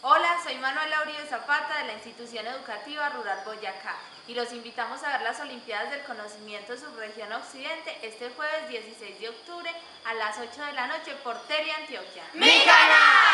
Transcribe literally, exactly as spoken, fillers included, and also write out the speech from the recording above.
Hola, soy Manuela Uribe Zapata de la Institución Educativa Rural Boyacá y los invitamos a ver las Olimpiadas del Conocimiento Subregión Occidente este jueves dieciséis de octubre a las ocho de la noche por Tele Antioquia. ¡Mi canal!